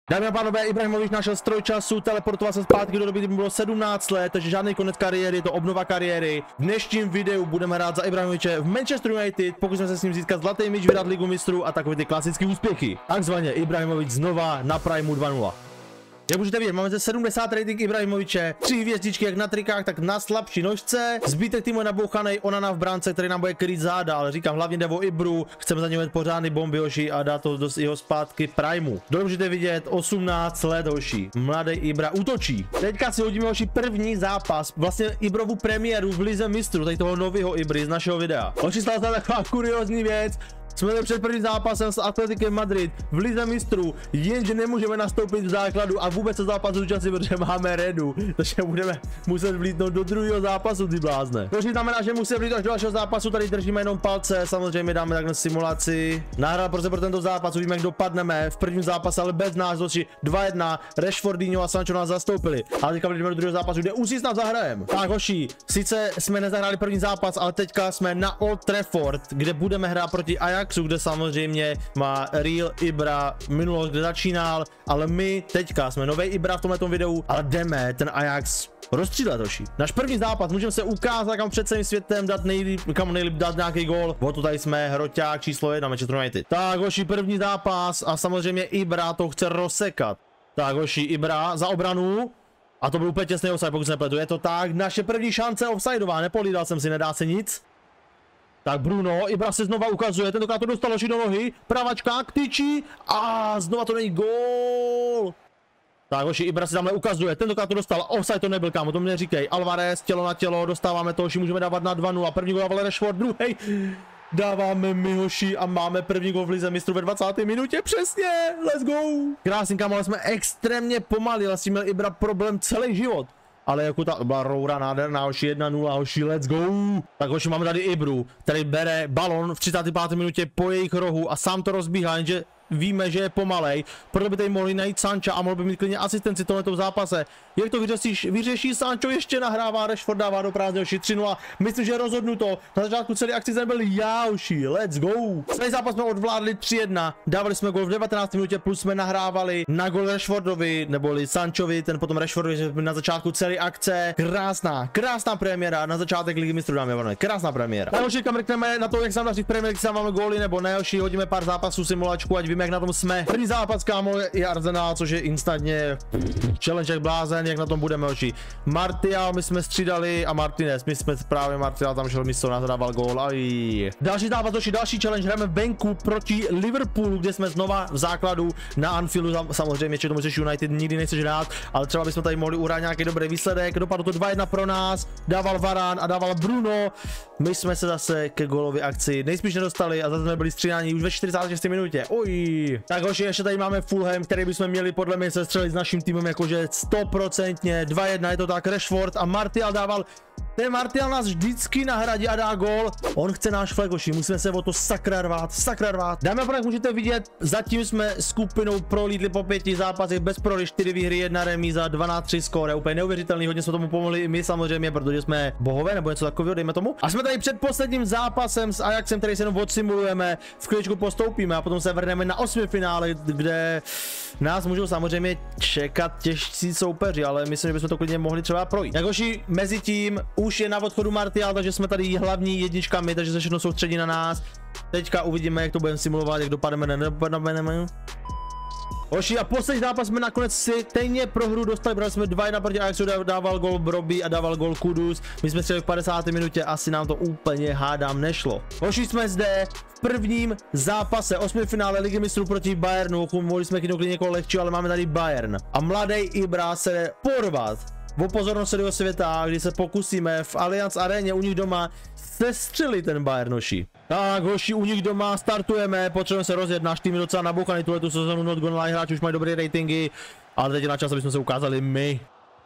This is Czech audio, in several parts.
Dámy a pánové, Ibrahimovič našel stroj času, teleportoval se zpátky do doby, kdy mu bylo 17 let, takže žádný konec kariéry, je to obnova kariéry. V dnešním videu budeme hrát za Ibrahimoviče v Manchester United, pokusíme se s ním získat zlatý míč, vyhrát Ligu mistrů a takové ty klasické úspěchy. Takzvaně Ibrahimovič znova na Primeu 2.0. Jak můžete vidět, máme zde 70 rating Ibrahimoviče, 3 hvězdičky jak na trikách, tak na slabší nožce. Zbytek týmu je nabouchanej, Onana v bránce, který nám bude krýt záda, ale říkám, hlavně jde o Ibru, chceme za něj mít pořádný bomby, hoši, a dát to do jeho zpátky Primeu. Dole můžete vidět 18 let, hoši, mladý Ibra útočí. Teďka si hodíme, hoši, první zápas, vlastně Ibrovu premiéru v Lize mistrů, tady toho nového Ibry z našeho videa. Hoši, stala se taková kuriózní věc. Jsme před prvním zápasem s Atletikem Madrid v Lize mistrů, jenže nemůžeme nastoupit v základu a vůbec se zápasu zúčastnit, protože máme redu, takže budeme muset vlítnout do druhého zápasu, ty blázne. To znamená, že musíme vlít až do dalšího zápasu, tady držíme jenom palce, samozřejmě dáme takhle simulaci. Nahrál prostě pro tento zápas, uvidíme, jak dopadneme v prvním zápase, ale bez nás, hoši, 2-1, Rashfordinho a Sancho nás zastoupili. Ale teďka jdeme do druhého zápasu, kde už si snad zahrajem. Tak, hoši, sice jsme nezahráli první zápas, ale teďka jsme na Old Trafford, kde budeme hrát proti Ajaxu, kde samozřejmě má Real Ibra minulost, kde začínal, ale my teďka jsme nový Ibra v tomhletom videu, ale jdeme ten Ajax rozstřílet, hoši. Náš první zápas, můžeme se ukázat, kam před celým světem dát kam nejlíp dát nějaký gól. O to tady jsme, hroťák číslo 1 Manchester United. Tak, hoši, první zápas a samozřejmě Ibra to chce rozsekat. Tak, hoši, Ibra za obranu. A to byl úplně těsný offside, pokud se nepletu. Je to tak, naše první šance offsideová, nepolídal jsem si, nedá se nic. Tak Bruno, Ibra se znova ukazuje, tentokrát to dostal do nohy, pravačka, tyčí a znova to není gól. Tak, hoši, Ibra si tamhle ukazuje, tentokrát to dostal, offside to nebyl, kámo, to mě neříkej. Alvarez, tělo na tělo, dostáváme to, hoši, můžeme dávat na 2-0, první gól dával Rashford, druhý dáváme my, hoši, a máme první gól v Lize mistrů ve 20. minutě, přesně, let's go. Krásný, kámo, ale jsme extrémně pomalí, ale s tím měl Ibra problém celý život. Ale jako ta byla roura nádherná, hoši, 1-0, hoši, let's go. Tak, hoši, máme tady Ibru, který bere balon v 35. minutě po jejich rohu a sám to rozbíhá, jenže víme, že je pomalej, proto by tady mohli najít Sancha a mohl by mít klidně asistenci tohleto zápase. Jak to vyřeší Sancho, ještě nahrává, Rashford dává do prázdného, 3-0, myslím, že je rozhodnuto. Na začátku celé akci nebyl Jáuši, let's go. Celý zápas jsme odvládli 3-1, dávali jsme gol v 19. minutě, plus jsme nahrávali na gol Rashfordovi, neboli Sanchovi, ten potom Rashfordovi na začátku celé akce. Krásná premiéra na začátek Ligy mistrů, dámy a pánové, krásná premiéra. Tak, hoši, kam mrkneme na to, jak se nám daří v Premier League, máme góly nebo ne, hoši, hodíme pár zápasů simulačku, ať víme, jak na tom jsme. První zápas, kámo, je Arsenal, což je instantně challenge jak blázen, jak na tom budeme, hoši. Martial, my jsme střídali a Martinez, my jsme právě Martial tam šel místo, nás dával gól. Aj. Další zápas, hoši, další challenge, hrajeme venku proti Liverpoolu, kde jsme znova v základu na Anfieldu, samozřejmě, že tomu řeší United nikdy nechceš hrát, ale třeba bychom tady mohli uhrát nějaký dobrý výsledek. Dopadlo to 2-1 pro nás, dával Varane a dával Bruno. My jsme se zase ke gólové akci nejspíš nedostali a zase jsme byli střídáni už ve 46. minutě. Oj. Tak, hoši, ještě tady máme Fulham, který bychom měli podle mě se střelit s naším týmem jakože 100%, 2-1, je to tak, Rashford a Martial dával. Ten Martial nás vždycky nahradí a dá gól. On chce náš flag, hoši, musíme se o to sakra rvát. Dámy a pánové, jak můžete vidět, zatím jsme skupinou prolítli po 5 zápasech bez prohry, 4 výhry, 1 remíza, 12-3 skóre, úplně neuvěřitelný, hodně jsme tomu pomohli i my samozřejmě, protože jsme bohové nebo něco takového, dejme tomu. A jsme tady před posledním zápasem s Ajaxem, který se jenom odsimulujeme, v chvíličku postoupíme a potom se vrhneme na 8. finále, kde nás můžou samozřejmě čekat těžcí soupeři, ale myslím, že bychom to klidně mohli třeba projít. Jak, hoši, mezi tím už je na odchodu Martial, takže jsme tady hlavní jedničkami, takže se všechno soustředí na nás. Teďka uvidíme, jak to budeme simulovat, jak dopadneme. Hoši, a poslední zápas jsme nakonec si stejně pro hru dostali, protože jsme 2-1 proti Ajaxu, dával gol Broby a dával gol Kudus. My jsme střelili v 50. minutě, asi nám to úplně, hádám, nešlo. Hoši, jsme zde v prvním zápase 8. finále Ligy mistrů proti Bayernu. Mohli jsme chytnout někoho lehčí, ale máme tady Bayern. A mladý Ibra se porvat o pozornost celého světa, kdy se pokusíme v Allianz aréně u nich doma sestřelit ten Bayern, hoši. Tak, hoši, u nich doma startujeme, potřebujeme se rozjet, náš tým je docela nabouchaný tuhletu sezonu, not gonna lie, hráči už mají dobré ratingy, ale teď je na čas, abychom se ukázali my.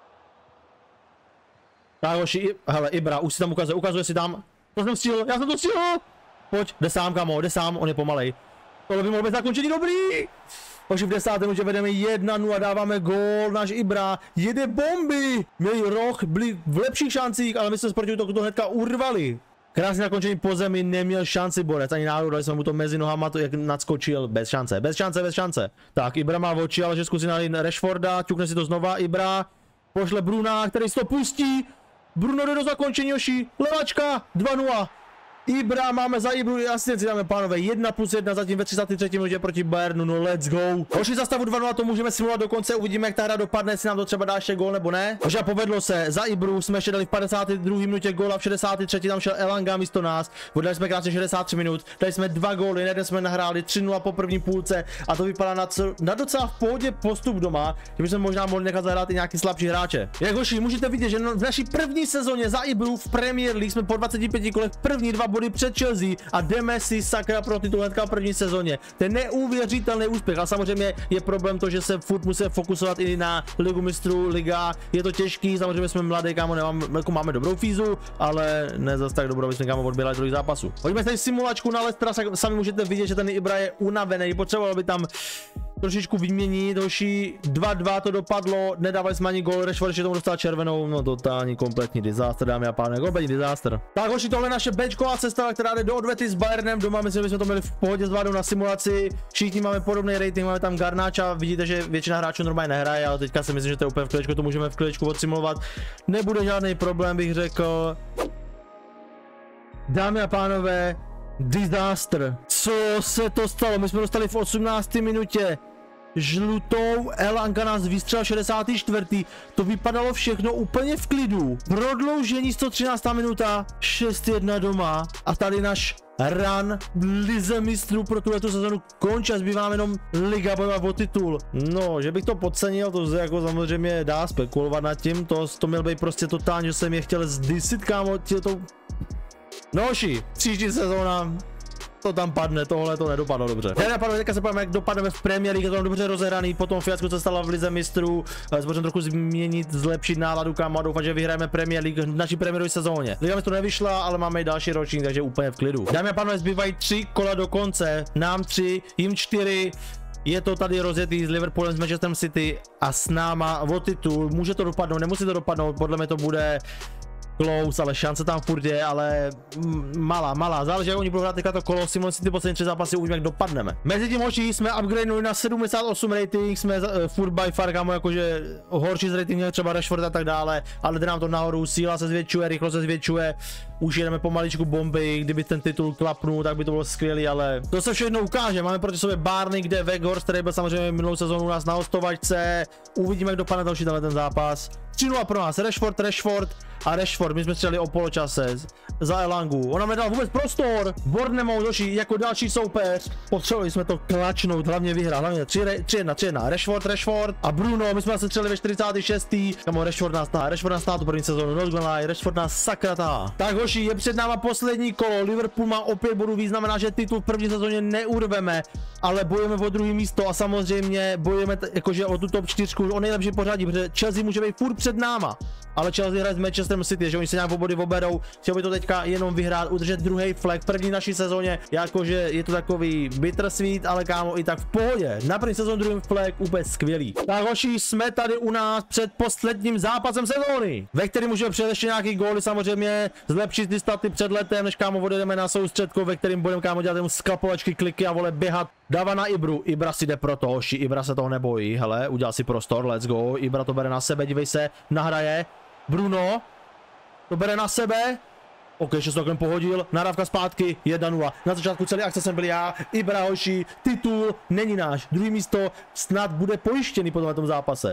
Tak, hoši, hele, Ibra, už si tam ukazuje si tam, to jsem stihl, já jsem to stihl, pojď, jde sám, kamo, jde sám, on je pomalej. Tohle by mohlo být zakončení dobrý. Hoši, v 10. minutě vedeme 1-0, dáváme gól, náš Ibra jede bomby. Měli roh, byli v lepších šancích, ale my jsme z protiútoku to hnedka urvali. Krásně nakončení po zemi, neměl šanci borec, ani náhodou, dali jsme mu to mezi nohama, to jak nadskočil, bez šance, bez šance, bez šance. Tak, Ibra má v oči, ale že zkusí nalít Rashforda, ťukne si to znova, Ibra, pošle Bruna, který si to pustí, Bruno jde do zakončení, Joši, levačka, 2-0. Ibra, máme za Ibru asistenci, dáme pánové, 1+1 zatím ve 33. minutě proti Bayernu, no let's go. Hoši za stavu 2-0, to můžeme simulovat do konce, uvidíme jak ta hra dopadne, jestli nám to třeba dá ještě gól nebo ne. Hoši, povedlo se, za Ibru jsme ještě dali v 52. minutě góla, v 63. tam šel Elanga místo nás, vodali jsme krásně 63 minut, dali jsme 2 góly, jeden jsme nahráli 3-0 po první půlce a to vypadá na docela v pohodě postup doma, že bychom možná mohli nechat zahrát i nějaký slabší hráče. Jak hoši, můžete vidět, že v naší první sezóně za Ibru v Premier League jsme po 25 kolech první 2 body před Chelsea a jdeme si sakra pro titul hnedka v první sezóně. To je neuvěřitelný úspěch, a samozřejmě je problém to, že se furt musí fokusovat i na Ligu mistrů, liga, je to těžký, samozřejmě jsme mladí, kámo, máme dobrou fízu, ale ne zase tak dobrou, jsme kámo odběrali druhý zápasu. Pojďme tady simulačku na Leicestera, sami můžete vidět, že ten Ibra je unavený, potřeboval by tam trošičku vyměnit, hoši, 2-2 to dopadlo, nedávali jsme ani gól, Rashford ještě tomu dostal červenou, no totální kompletní disaster, dámy a pánové, kompletní disaster. Tak hoši, tohle je naše benchková sestava, která jde do odvety s Bayernem, doma myslím, že jsme to měli v pohodě zvládnout na simulaci, všichni máme podobný rating, máme tam Garnáča, vidíte, že většina hráčů normálně nehraje, ale teďka si myslím, že to je úplně v klečku, to můžeme v klečku odsimulovat, nebude žádný problém, bych řekl. Dámy a pánové, disaster. Co se to stalo? My jsme dostali v 18. minutě žlutou, Elanga nás vystřelil 64. To vypadalo všechno úplně v klidu. Prodloužení 113. minuta, 6-1 doma a tady náš run lize mistrů pro tuhle sezonu končí, zbývá jenom liga bojovat o titul. No, že bych to podcenil, to jako samozřejmě dá spekulovat nad tím, to měl být prostě totálně, že jsem je chtěl zdisit, kámo, to... Noši, příští sezóna to tam padne, tohle to nedopadlo dobře. Já napadlo, teďka se podíváme, jak dopadneme v Premier League, je to tam dobře rozehraný, potom fiasku, co stalo v lize mistrů, můžeme trochu změnit, zlepšit náladu, kámo, a doufám, že vyhrajeme Premier League v naší premiérové sezóně. Liga mistrů nevyšla, ale máme i další ročník, takže úplně v klidu. Dámy a pánové, zbývají 3 kola do konce, nám 3, jim 4. Je to tady rozjetý s Liverpoolem, s Manchesterem City a s náma o titul. Může to dopadnout, nemusí to dopadnout, podle mě to bude close, ale šance tam furt je, ale malá. Záleží, jak oni budou hrát teďka to kolo, Simon City poslední 3 zápasy, uvidíme, jak dopadneme. Mezi tím hoši jsme upgradenuli na 78 rating, jsme furt by far, kámo, jakože horší z ratingu, třeba Rashford a tak dále, ale jde nám to nahoru, síla se zvětšuje, rychlost se zvětšuje, už jedeme pomaličku bomby, kdyby ten titul klapnul, tak by to bylo skvělý, ale to se všechno ukáže. Máme proti sobě Barney, kde Weghorst, který byl samozřejmě minulou sezónu u nás na hostovačce, uvidíme, jak dopadne další ten zápas. 3-0 pro nás, Rashford, my jsme střelili o poločase za Elangu, on nám nedal vůbec prostor, Bournemouth došli jako další soupeř, potřebovali jsme to klačnout, hlavně vyhrát, hlavně 3-1, Rashford a Bruno, my jsme se střelili ve 46. Kamo, Rashford nás tu první sezónu, Rashford nás sakra tahá. Tak hoši, je před náma poslední kolo, Liverpool má opět bodů, znamená, že titul v první sezóně neurveme, ale bojujeme o druhé místo a samozřejmě bojujeme jakože o tu top 4, o nejlepší pořadí, protože Chelsea může být furt před náma. Ale Chelsea hraje s Manchesterem City, že oni se nějak v body oberou, chtěl by to teďka jenom vyhrát, udržet druhý flag v první naší sezóně, jakože je to takový bittersweet, ale kámo, i tak v pohodě. Na první sezónu druhý flag úplně skvělý. Tak hoši, jsme tady u nás před posledním zápasem sezóny, ve kterém můžeme přijet ještě nějaký góly, samozřejmě zlepšit ty staty před letem, než kámo odjedeme na soustředko, ve kterém budeme kámo dělat jenom skapovačky, kliky a vole běhat. Dává na Ibru, Ibra si jde pro to, hoši, Ibra se toho nebojí, hele, udělal si prostor, let's go, Ibra to bere na sebe, dívej se, nahraje. Bruno, to bere na sebe, ok, ještě se to pohodil, nahrávka zpátky, 1-0, na začátku celý akce jsem byl já, Ibra hoši, titul není náš, druhý místo snad bude pojištěný po tom zápase.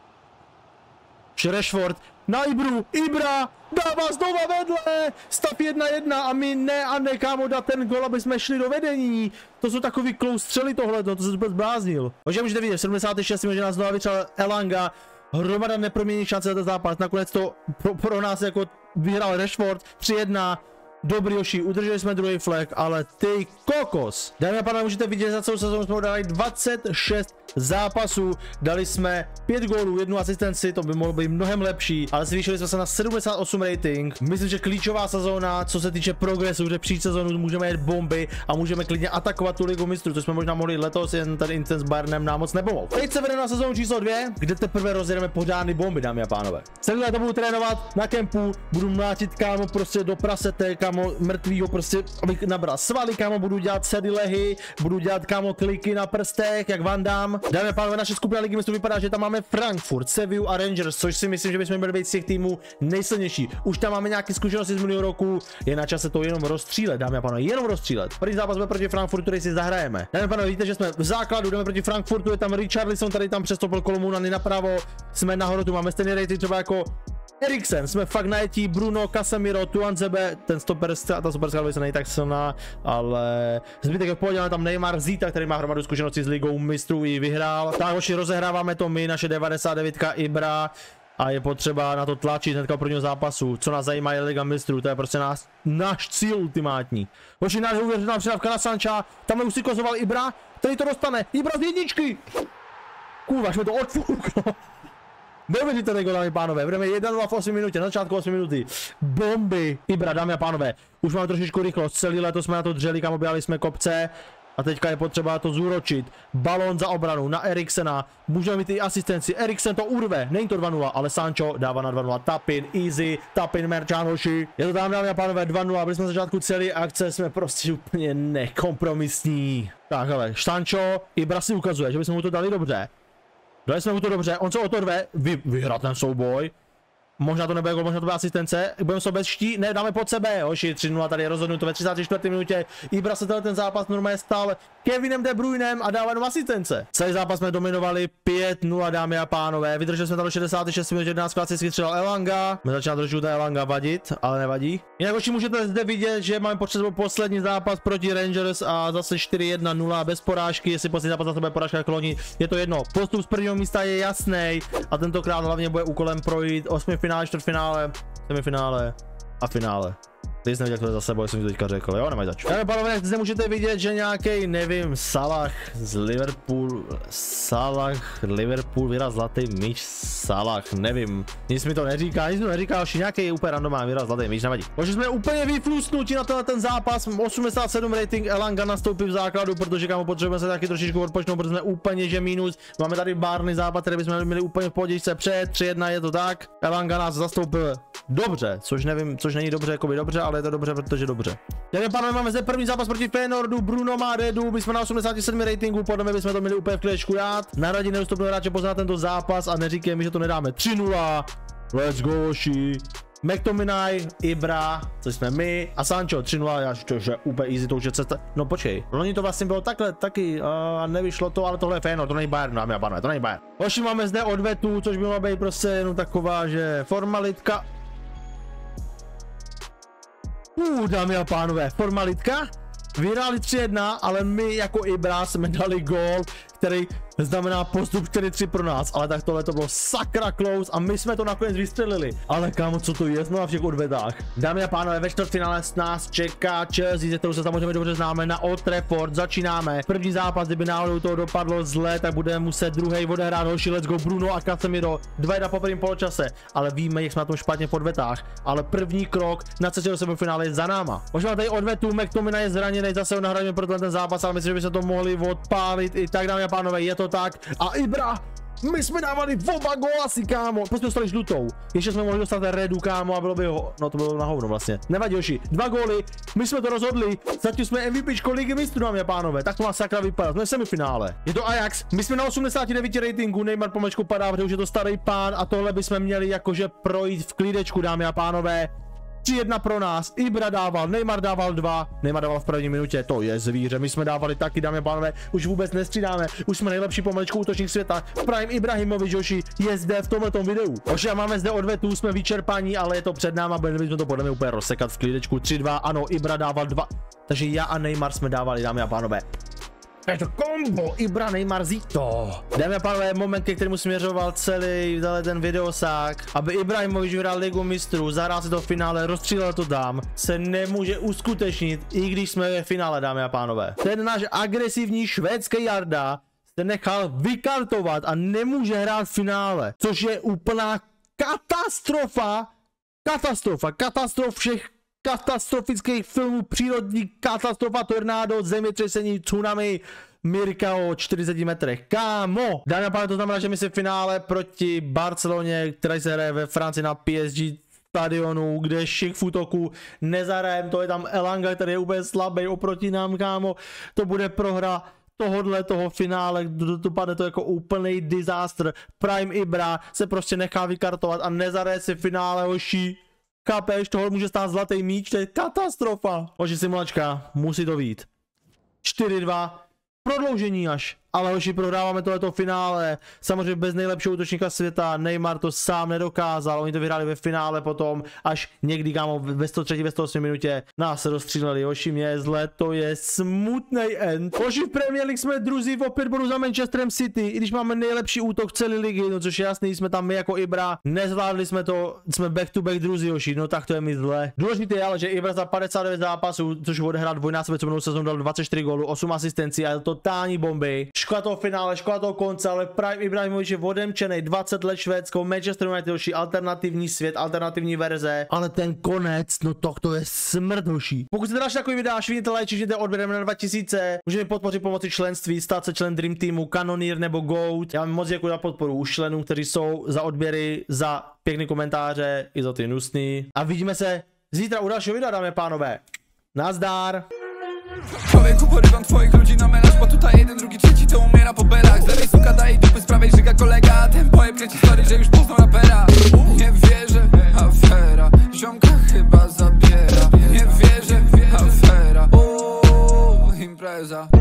Rashford na Ibru, Ibra dává znova vedle, stav 1-1 a my ne kámo dát ten gol, aby jsme šli do vedení. To jsou takový close střely tohle, to se vůbec bláznil. Takže můžete vidět, 76. že nás znova vytřel Elanga, hromada neproměnných šance za ten zápas, nakonec to pro nás jako vyhrál Rashford, 3-1. Dobrý hoši, udrželi jsme druhý flag, ale ty kokos. Dámy a pánové, můžete vidět, za celou sezónu jsme dali 26 zápasů, dali jsme 5 gólů, 1 asistenci, to by mohlo být mnohem lepší, ale zvýšili jsme se na 78 rating. Myslím, že klíčová sezóna, co se týče progresu, že příští sezónu můžeme jet bomby a můžeme klidně atakovat tu ligu mistrů, což jsme možná mohli letos, jen ten incident s Bayernem nám moc nepomohl. Teď se vedeme na sezónu číslo 2, kde teprve rozjedeme pořádný bomby, dámy a pánové. Celý léto budu trénovat na kempu, budu mlátit kámo prostě do prasete, kámo mrtvýho prostě, abych nabral svaly, kámo, budu dělat sedilehy, budu dělat kámo kliky na prstech, jak Van Damme. Dámy a pánové, naše skupina ligy mistrů vypadá, že tam máme Frankfurt, Sevillu a Rangers, což si myslím, že bychom měli být z těch týmů nejsilnější. Už tam máme nějaké zkušenosti z minulého roku, je na čase to jenom rozstřílet, dámy a pánové, jenom rozstřílet. První zápas bude proti Frankfurtu, který si zahrajeme. Dámy a pánové, vidíte, že jsme v základu, jdeme proti Frankfurtu, je tam Richarlison, tady tam přestoupil Kolomouny napravo, jsme nahoru, tu máme stejný rating třeba jako Eriksen, jsme fakt najetí, Bruno, Casemiro, Tuanzebe, ten stoper, ta superská se není tak silná, ale zbytek je v pohodě, tam Neymar, Zita, který má hromadu zkušeností s ligou mistrů i vyhrál. Tak hoši, rozehráváme to my, naše 99 Ibra a je potřeba na to tlačit hnedka prvního zápasu. Co nás zajímá je liga mistrů, to je prostě náš cíl ultimátní. Hoši, náš uvěřená přidávka na Sancha, tamhle už si kozoval Ibra, který to dostane, Ibra z jedničky! Kurva, jsme to odfuklo. Neuvěřitelný gol, dámy a pánové, budeme 1-2 v 8 minutě, na začátku 8 minuty. Bomby, Ibra, dámy a pánové, už máme trošičku rychlost, celý léto jsme na to dřeli, kam oběhali jsme kopce. A teďka je potřeba to zúročit. Balón za obranu na Eriksena, můžeme mít i asistenci, Eriksen to urve, není to 2-0, ale Sancho dává na 2-0, tapin, easy, tapin Merčán, hoši. Je to tam, dámy a pánové, 2-0, byli jsme na začátku celé akce, jsme prostě úplně nekompromisní. Tak hele, Sancho, Ibra si ukazuje, že bychom mu to dali dobře. Dali jsme mu to dobře, on se o to rve, vyhrát ten souboj. Možná to nebude gol, možná to bude asistence, budeme se štít, ne, dáme pod sebe, hoši, 3-0, tady je rozhodnuto ve 34. minutě, Ibra se ten zápas normálně stal Kevinem De Bruynem a dává jenom asistence. Celý zápas jsme dominovali 5-0, dámy a pánové, vydrželi jsme tam do 66 minut, 11 klasicky střelal Elanga, my začíná trošku Elanga vadit, ale nevadí. Jinak hoši, můžete zde vidět, že máme pod sebou poslední zápas proti Rangers a zase 4-1-0 bez porážky, jestli poslední zápas za sebe porážka kloní, je to jedno, postup z prvního místa je jasný a tentokrát hlavně bude úkolem projít 8 finále, čtvrtfinále, semifinále a finále. Teď jsem viděl, jak to je za sebou, jsem to teďka řekl, jo, nemají zač. Ale pánové, zde můžete vidět, že nějaký, nevím, Salah z Liverpool vyraz zlatý míč, Salah, nevím, nic mi to neříká, už nějaký úplně randomální vyraz zlatý míč, nevadí. Protože jsme úplně vyflusnutí na ten zápas, 87 rating, Elanga nastoupí v základu, protože kámo potřebujeme se taky trošičku odpočnout, protože jsme úplně že minus, máme tady Barney zápas, který bychom měli úplně v pohodičce před, 3-1 je to tak, Elanga nás zastoupil dobře, což nevím, což není dobře, jakoby dobře, ale je to dobře, protože dobře. Dámy a pánové, máme zde první zápas proti Feyenoordu, Bruno má redu, my jsme na 87 ratingu, podle mě bychom to měli úplně v klidečku dát. Nahradit neústupného hráče, pozná tento zápas a neříkej mi, že to nedáme. 3-0, let's go, hoši. McTominay, Ibra, což jsme my, a Sancho 3-0, to je úplně easy, to už je cesta. No počkej, loni to vlastně bylo takhle, taky a nevyšlo to, ale tohle je Feyenoord, to není Bayern, dámy a pánové, to není Bayern. Hoši, máme zde odvetu, což by měla být prostě jenom taková, že formalitka. Dámy a pánové, formalitka, vyhráli 3-1, ale my jako Ibra jsme dali gól, který znamená postup 4-3 pro nás, ale tak tohle to bylo sakra close a my jsme to nakonec vystřelili. Ale kámo, co to je na všech odvedách? Dámy a pánové, ve čtvrtfinále s nás čeká Chelsea, ze kterou se samozřejmě dobře známe, na Old Trafford. Začínáme. První zápas, kdyby náhodou to dopadlo zle, tak budeme muset druhý odehrát, hoši, let's go, Bruno a Casemiro. 2-1 po prvním poločase, ale víme, jak jsme na tom špatně v odvetách. Ale první krok na cestě do semifinále je za náma. Možná tady odvetu, McTominay je zraněný, zase ho nahradíme pro ten zápas, ale myslím, že by se to mohli odpálit i tak, dámy a pánové, je to tak. A Ibra, my jsme dávali oba gólasy, kámo, prostě dostali žlutou. Ještě jsme mohli dostat redu, kámo, a bylo by ho, no to bylo na hovno vlastně. Nevadí, hoši, 2 góly, my jsme to rozhodli, zatím jsme MVPčko ligy mistrů, dámy a pánové, tak to má sakra vypadat, jsme v semifinále. Je to Ajax, my jsme na 89 ratingu, Neymar pomečku padá, protože už je to starý pán a tohle bychom měli jakože projít v klídečku, dámy a pánové. 3-1 pro nás, Ibra dával, Neymar dával 2, Neymar dával v první minutě, to je zvíře, my jsme dávali taky, dámy a pánové, už vůbec nestřídáme, už jsme nejlepší pomalečku útočník světa, Prime Ibrahimovič, hoši, je zde v tomhletom videu. Hoši, a máme zde odvetu, jsme vyčerpaní, ale je to před náma, budeme to podle mě úplně rozsekat v klídečku, 3-2, ano, Ibra dával 2, takže já a Neymar jsme dávali, dámy a pánové. Je to kombo, Ibra, Neymar, Zito. Dámy a pánové, moment, ke kterému směřoval celý ten videosák, aby Ibrahimovič vyhrál ligu mistrů, zahrál si to v finále, rozstřílel to tam, se nemůže uskutečnit, i když jsme ve finále, dámy a pánové. Ten náš agresivní švédský Jarda se nechal vykartovat a nemůže hrát v finále, což je úplná katastrofa. Katastrof všech katastrofických filmů, přírodní katastrofa, tornádo, zemětřesení, tsunami, Mirka o 40 metrech. Kámo! Dámy a pánové, to znamená, že my se v finále proti Barceloně, která se hraje ve Francii na PSG stadionu, kde šik v útoku nezarajem, to je tam Elanga, který je úplně slabý oproti nám, kámo. To bude prohra toho finále, dopadne to jako úplný disaster. Prime Ibra se prostě nechá vykartovat a nezaraje se v finále, hoši. Chápeš, tohle může stát zlatý míč, to je katastrofa. Hoši, simulačka, musí to vyjít. 4-2, prodloužení až. Ale hoši, prohráváme tohleto finále. Samozřejmě bez nejlepšího útočníka světa. Neymar to sám nedokázal. Oni to vyhráli ve finále potom. Až někdy, kámo, ve 103. ve 108 minutě nás se rozstříleli. Hoši, mě je zle, to je smutný end. Hoši, v Premier League jsme druzí v opět bodu za Manchesterem City. I když máme nejlepší útok celé ligy, no což je jasný, jsme tam my jako Ibra. Nezvládli jsme to, jsme back to back druzí, hoši, no tak to je mi zle. Důležité je ale, že Ibra za 59 zápasů, což odehrál dvojnásobek, co minulou sezónu dal 24 gólů, 8 asistencí a totální bomby. Škoda toho finále, škoda toho konce, ale Prime Ibrahimovič je odemčenej, 20 let Švédsko, Manchester United, hoši, alternativní svět, alternativní verze, ale ten konec, no to je smrt, hoši. Pokud jste další takový videa, šviněte like, čižněte odběrem na 2000, můžete podpořit pomocí členství, stát se člen Dream Teamu, Kanonýr nebo Goat. Já vám moc děkuji za podporu už členů, kteří jsou, za odběry, za pěkné komentáře, i za ty nusný. A vidíme se zítra u dalšího videa, dámy a pánové. Nazdar! Człowieku, porywam twoich ludzi na melanż, bo tutaj jeden, drugi, trzeci to umiera po belach. Z lewej suka daje dupy, z prawej żyga kolega. Ten pojeb kręci story, że już poznał rapera. Nie wierzę, afera, ziomka chyba zabiera. Nie wierzę, afera, impreza.